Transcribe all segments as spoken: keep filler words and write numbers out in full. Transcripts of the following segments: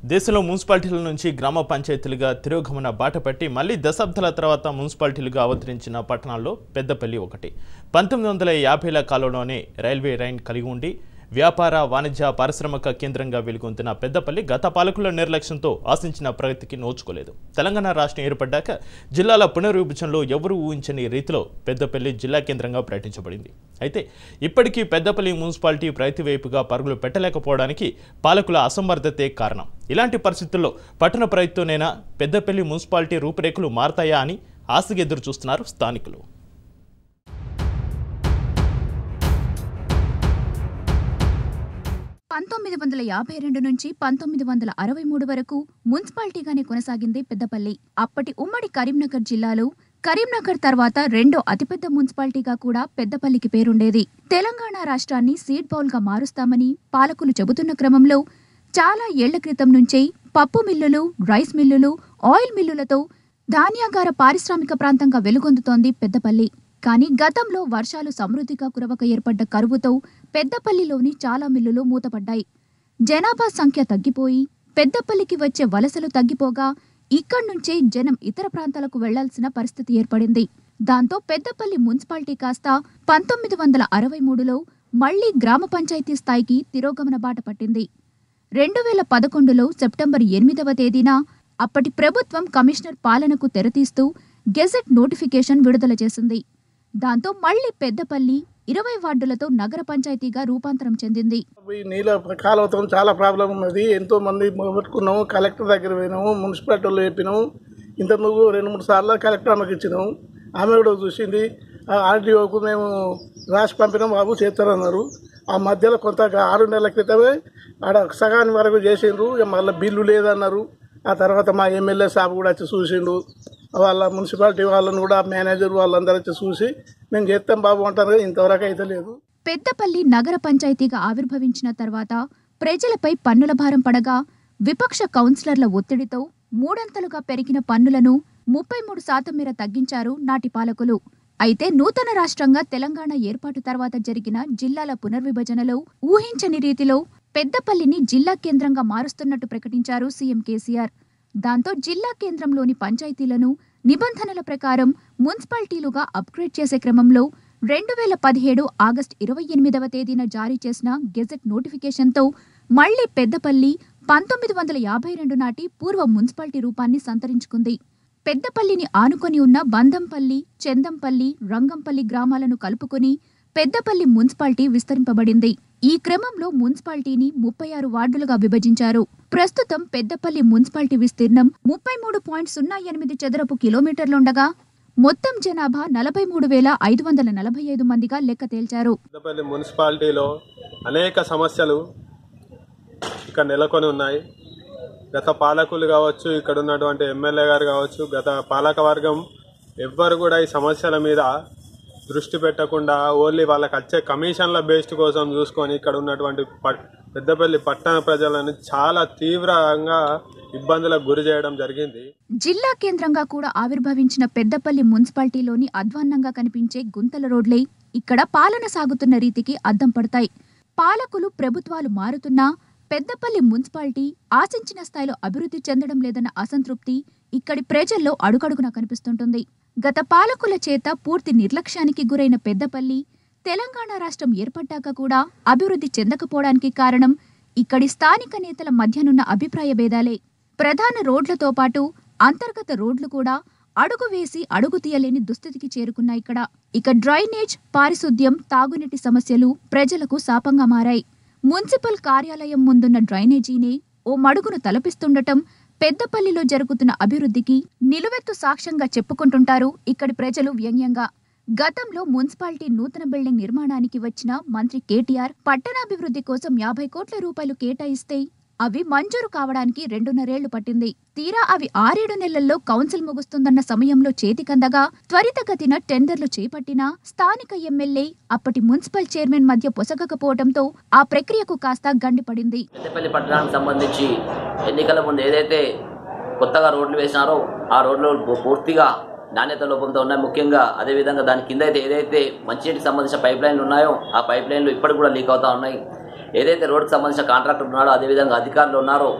దేశంలో మున్సిపాలిటీల నుంచి గ్రామ పంచాయతీలుగా తిరోగమన బాటపట్టి మళ్లీ దశాబ్దాల తర్వాత మున్సిపాలిటీలుగా అవతరించిన పట్టణాల్లో పెద్దపల్లి ఒకటి. పంతొమ్మిది వందల యాభైల కాలంలోనే రైల్వే లైన్ కలిగి ఉండి వ్యాపార వాణిజ్య పారిశ్రామిక కేంద్రంగా వెలుగొందిన పెద్దపల్లి గత పాలకుల నిర్లక్ష్యంతో ఆశించిన ప్రగతికి నోచుకోలేదు. తెలంగాణ రాష్ట్రం ఏర్పడ్డాక జిల్లాల పునర్విభజనలో ఎవరూ ఊహించని రీతిలో పెద్దపల్లి జిల్లా కేంద్రంగా ప్రకటించబడింది. అయితే ఇప్పటికీ పెద్దపల్లి మున్సిపాలిటీ ప్రగతి వైపుగా పరుగులు పెట్టలేకపోవడానికి పాలకుల అసమర్థతే కారణం. ఇలాంటి పరిస్థితుల్లో పట్టణ ప్రగతితోనైనా పెద్దపల్లి మున్సిపాలిటీ రూపురేఖలు మారతాయా అని ఆశగా ఎదురు చూస్తున్నారు స్థానికులు. పంతొమ్మిది వందల యాభై రెండు నుంచి పంతొమ్మిది వందల అరవై మూడు వరకు మున్సిపాలిటీగానే కొనసాగింది పెద్దపల్లి. అప్పటి ఉమ్మడి కరీంనగర్ జిల్లాలో కరీంనగర్ తర్వాత రెండో అతిపెద్ద మున్సిపాలిటీగా కూడా పెద్దపల్లికి పేరుండేది. తెలంగాణ రాష్ట్రాన్ని సీడ్ బౌల్ గా మారుస్తామని పాలకులు చెబుతున్న క్రమంలో చాలా ఏళ్ల క్రితం నుంచే పప్పు మిల్లులు, రైస్ మిల్లులు, ఆయిల్ మిల్లులతో ధాన్యాగార పారిశ్రామిక ప్రాంతంగా వెలుగొందుతోంది పెద్దపల్లి. కానీ గతంలో వర్షాలు సమృద్ధిగా కురవక ఏర్పడ్డ కరువుతో పెద్దపల్లిలోని చాలా మిల్లులు మూతపడ్డాయి. జనాభా సంఖ్య తగ్గిపోయి పెద్దపల్లికి వచ్చే వలసలు తగ్గిపోగా ఇక్కడి నుంచే జనం ఇతర ప్రాంతాలకు వెళ్లాల్సిన పరిస్థితి ఏర్పడింది. దాంతో పెద్దపల్లి మున్సిపాలిటీ కాస్త పంతొమ్మిది వందల అరవై మూడులో మళ్లీ గ్రామ పంచాయతీ స్థాయికి తిరోగమన బాట పట్టింది. రెండు వేల పదకొండులో సెప్టెంబర్ ఎనిమిదవ తేదీన అప్పటి ప్రభుత్వం కమిషనర్ పాలనకు తెరతీస్తూ గెజెట్ నోటిఫికేషన్ విడుదల చేసింది. దాంతో మళ్లీ పెద్దపల్లి ఇరవై వార్డులతో నగర పంచాయతీగా రూపాంతరం చెందింది. నీళ్ళ కాలువతో చాలా ప్రాబ్లం ఉన్నది. ఎంతో మంది పెట్టుకున్నాము, కలెక్టర్ దగ్గర పోయినాము, మున్సిపాలిటీలో చెప్పినాము. ఇంతకుముందు రెండు మూడు సార్లు కలెక్టర్ ఆమెకు ఇచ్చినాము. ఆమె కూడా చూసింది. ఆర్డీఓకు మేము రాసి పంపినాం, బాబు చేస్తారన్నారు. ఆ మధ్యలో కొంత ఆరు నెలల క్రితమే ఆడ సగాని వరకు చేసిండ్రు. మళ్ళీ బిల్లు లేదన్నారు. ఆ తర్వాత మా ఎమ్మెల్యే సాబ్ కూడా వచ్చి చూసిండు. వాళ్ళ మున్సిపాలిటీ వాళ్ళని కూడా మేనేజర్ వాళ్ళందరూ వచ్చి చూసి మేము చేస్తాం బాబు అంటారు. ఇంతవరకు అయితే లేదు. పెద్దపల్లి నగర పంచాయతీగా ఆవిర్భవించిన తర్వాత ప్రజలపై పన్నుల భారం పడగా విపక్ష కౌన్సిలర్ల ఒత్తిడితో మూడంతలుగా పెరిగిన పన్నులను ముప్పై మూడు శాతం మేర తగ్గించారు నాటి పాలకులు. అయితే నూతన రాష్ట్రంగా తెలంగాణ ఏర్పాటు తర్వాత జరిగిన జిల్లాల పునర్విభజనలో ఊహించని రీతిలో పెద్దపల్లిని జిల్లా కేంద్రంగా మారుస్తున్నట్టు ప్రకటించారు సీఎం కేసీఆర్. దాంతో జిల్లా కేంద్రంలోని పంచాయతీలను నిబంధనల ప్రకారం మున్సిపాలిటీలుగా అప్గ్రేడ్ చేసే క్రమంలో రెండు వేల పదిహేడు ఆగస్టు ఇరవై ఎనిమిదవ తేదీన జారీ చేసిన గెజెట్ నోటిఫికేషన్తో మళ్లీ పెద్దపల్లి పంతొమ్మిది వందల యాభై రెండు నాటి పూర్వ మున్సిపాలిటీ రూపాన్ని సంతరించుకుంది. పెద్దపల్లిని ఆనుకొని ఉన్న బందంపల్లి, చందంపల్లి, రంగంపల్లి గ్రామాలను కలుపుకుని పెద్దపల్లి మున్సిపాలిటీ విస్తరింపబడింది. ఈ క్రమంలో మున్సిపాలిటీని ముప్పై ఆరు వార్డులుగా విభజించారు. ప్రస్తుతం పెద్దపల్లి మున్సిపాలిటీ విస్తీర్ణం ముప్పై మూడు పాయింట్ సున్నా ఎనిమిది చదరపు కిలోమీటర్లుండగా మొత్తం జనాభా నలభై మూడు వేల ఐదు వందల నలభై ఐదు మందిగా లెక్క తేల్చారు. పెద్దపల్లి మున్సిపాలిటీలో అనేక సమస్యలు ఇక్కడ నెలకొని ఉన్నాయి. గత పాలకులు కావచ్చు, ఇక్కడ ఉన్నటువంటి ఎమ్మెల్యే గారు కావచ్చు, గత పాలక వర్గం ఎవ్వరు కూడా ఈ సమస్యల మీద దృష్టి పెట్టకుండా ఓన్లీ వాళ్ళకి వచ్చే కమిషన్ల బేస్డ్ కోసం చూసుకొని ఇక్కడ ఉన్నటువంటి పెద్దపల్లి పట్టణ ప్రజలను చాలా తీవ్రంగా ఇబ్బందులకు గురి చేయడం జరిగింది. జిల్లా కేంద్రంగా కూడా ఆవిర్భవించిన పెద్దపల్లి మున్సిపాలిటీలోని అధ్వాన్నంగా కనిపించే గుంతల రోడ్లే ఇక్కడ పాలన సాగుతున్న రీతికి అద్దం పడతాయి. పాలకులు, ప్రభుత్వాలు మారుతున్నా పెద్దపల్లి మున్సిపాలిటీ ఆశించిన స్థాయిలో అభివృద్ధి చెందడం లేదన్న అసంతృప్తి ఇక్కడి ప్రజల్లో అడుగడుగునా కనిపిస్తుంటుంది. గత పాలకుల చేత పూర్తి నిర్లక్ష్యానికి గురైన పెద్దపల్లి తెలంగాణ రాష్ట్రం ఏర్పడ్డాక కూడా అభివృద్ధి చెందకపోవడానికి కారణం ఇక్కడి స్థానిక నేతల మధ్యనున్న అభిప్రాయ భేదాలే. ప్రధాన రోడ్లతో పాటు అంతర్గత రోడ్లు కూడా అడుగు వేసి అడుగు తీయలేని దుస్థితికి చేరుకున్నాయి ఇక్కడ. ఇక డ్రైనేజ్, పారిశుద్ధ్యం, తాగునీటి సమస్యలు ప్రజలకు శాపంగా మారాయి. మున్సిపల్ కార్యాలయం ముందున్న డ్రైనేజీనే ఓ మడుగును తలపిస్తుండటం పెద్దపల్లిలో జరుగుతున్న అభివృద్ధికి నిలువెత్తు సాక్ష్యంగా చెప్పుకుంటుంటారు ఇక్కడి ప్రజలు వ్యంగ్యంగా. గతంలో మున్సిపాలిటీ నూతన బిల్డింగ్ నిర్మాణానికి వచ్చిన మంత్రి కేటీఆర్ పట్టణాభివృద్ధి కోసం యాభై కోట్ల రూపాయలు కేటాయిస్తే అవి మంజూరు కావడానికి రెండున్నరేళ్లు పట్టింది. తీరా అవి ఆరేడు నెలల్లో కౌన్సిల్ ముగుస్తుందన్న సమయంలో చేతికందగా త్వరితగతిన టెండర్లు చేపట్టినా స్థానిక ఎమ్మెల్యే, అప్పటి మున్సిపల్ చైర్మన్ మధ్య పొసగకపోవడంతో ఆ ప్రక్రియకు కాస్త గండిపడింది. పెద్దపల్లి పట్టణానికి సంబంధించి ఎన్నికల ముందు ఏదైతే కొత్తగా రోడ్లు వేసినారో ఆ రోడ్లు పూర్తిగా నాణ్యత లోపంతో ఉన్నాయి. ముఖ్యంగా అదేవిధంగా దాని కింద అయితే ఏదైతే మంచినీటికి సంబంధించిన పైప్ లైన్లు ఉన్నాయో ఆ పైప్ లైన్లు ఇప్పటికి కూడా లీక్ అవుతూ ఉన్నాయి. ఏదైతే రోడ్డుకు సంబంధించిన కాంట్రాక్టర్ ఉన్నాడో అదేవిధంగా అధికారులు ఉన్నారో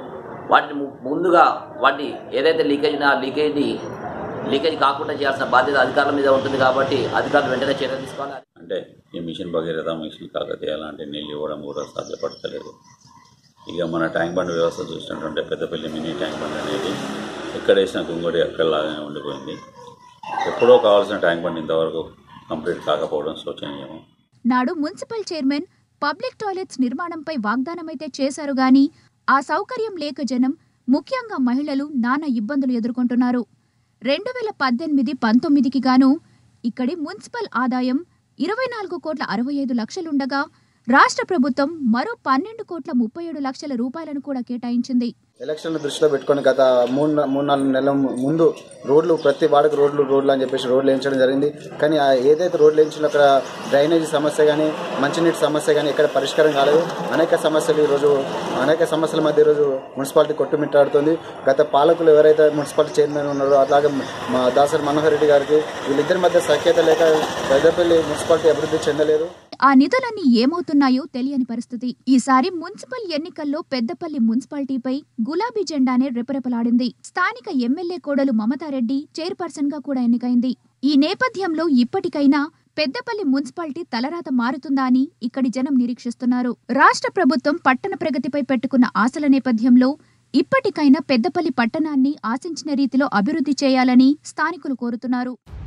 వాటిని ముందుగా వాటి ఏదైతే లీకేజ్ ఉన్నా లీకేజ్ని లీకేజ్ కాకుండా చేయాల్సిన బాధ్యత అధికారుల మీద ఉంటుంది కాబట్టి అధికారులు వెంటనే చర్య తీసుకోవాలి. అంటే ఈ మిషన్ భగీరథ మిషన్ కాకతీయ లాంటి నీళ్ళు ఇవ్వడం కూడా సాధ్యపడతలేదు. ఇక మన ట్యాంక్ బండ్ వ్యవస్థ చూసినట్టుంటే పెద్దపల్లి మినీ ట్యాంక్ బండ్ అనేది ఎక్కడ వేసిన గుంగడి అక్కడలాగానే ఉండిపోయింది. ఎప్పుడో కావాల్సిన ట్యాంక్ బండ్ ఇంతవరకు కంప్లీట్ కాకపోవడం శోచనీయం. నాడు మున్సిపల్ చైర్మన్ పబ్లిక్ టాయిలెట్స్ నిర్మాణంపై వాగ్దానమైతే చేశారు గాని ఆ సౌకర్యం లేక జనం, ముఖ్యంగా మహిళలు నానా ఇబ్బందులు ఎదుర్కొంటున్నారు. రెండు వేల పద్దెనిమిది పంతొమ్మిదికి గాను ఇక్కడి మున్సిపల్ ఆదాయం ఇరవై నాలుగు కోట్ల అరవై ఐదు లక్షలుండగా రాష్ట్ర ప్రభుత్వం మరో పన్నెండు కోట్ల ముప్పై ఏడు లక్షల రూపాయలను కూడా కేటాయించింది. ఎలక్షన్లు దృష్టిలో పెట్టుకుని గత మూడు మూడు నాలుగు నెలల ముందు రోడ్లు ప్రతి వాడకు రోడ్లు రోడ్లు అని చెప్పేసి రోడ్లు వేయించడం జరిగింది. కానీ ఏదైతే రోడ్లు వేయించినా అక్కడ డ్రైనేజీ సమస్య కానీ మంచినీటి సమస్య కానీ ఎక్కడ పరిష్కారం కాలేదు. అనేక సమస్యలు ఈరోజు అనేక సమస్యల మధ్య ఈరోజు మున్సిపాలిటీ కొట్టుమిట్టాడుతుంది. గత పాలకులు ఎవరైతే మున్సిపాలిటీ చైర్మన్ ఉన్నారో అలాగే మా దాసరి మనోహర్ రెడ్డి గారికి వీళ్ళిద్దరి మధ్య సఖ్యత లేక పెద్దపల్లి మున్సిపాలిటీ అభివృద్ధి చెందలేదు. ఆ నిధులన్నీ ఏమవుతున్నాయో తెలియని పరిస్థితి. ఈసారి మున్సిపల్ ఎన్నికల్లో పెద్దపల్లి మున్సిపాలిటీపై గులాబీ జెండానే రెపరెపలాడింది. స్థానిక ఎమ్మెల్యే కోడలు మమతారెడ్డి చైర్పర్సన్ గా కూడా ఎన్నికైంది. ఈ నేపథ్యంలో ఇప్పటికైనా పెద్దపల్లి మున్సిపాలిటీ తలరాత మారుతుందా అని ఇక్కడి జనం నిరీక్షిస్తున్నారు. రాష్ట్ర ప్రభుత్వం పట్టణ ప్రగతిపై పెట్టుకున్న ఆశల నేపథ్యంలో ఇప్పటికైనా పెద్దపల్లి పట్టణాన్ని ఆశించిన రీతిలో అభివృద్ధి చేయాలని స్థానికులు కోరుతున్నారు.